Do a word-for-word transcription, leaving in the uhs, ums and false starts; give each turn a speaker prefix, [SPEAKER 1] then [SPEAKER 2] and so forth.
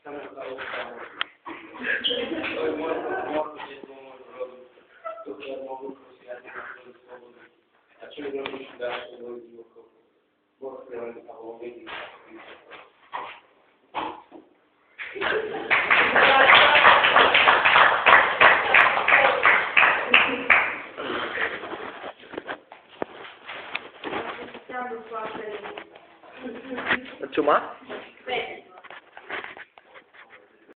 [SPEAKER 1] Там стало само. Той можна, можна, я думаю, зробити. Тут я можу просяти на свою свободу. А чи зробиш далі свою дівку? Бог приводить на голові.
[SPEAKER 2] Чума?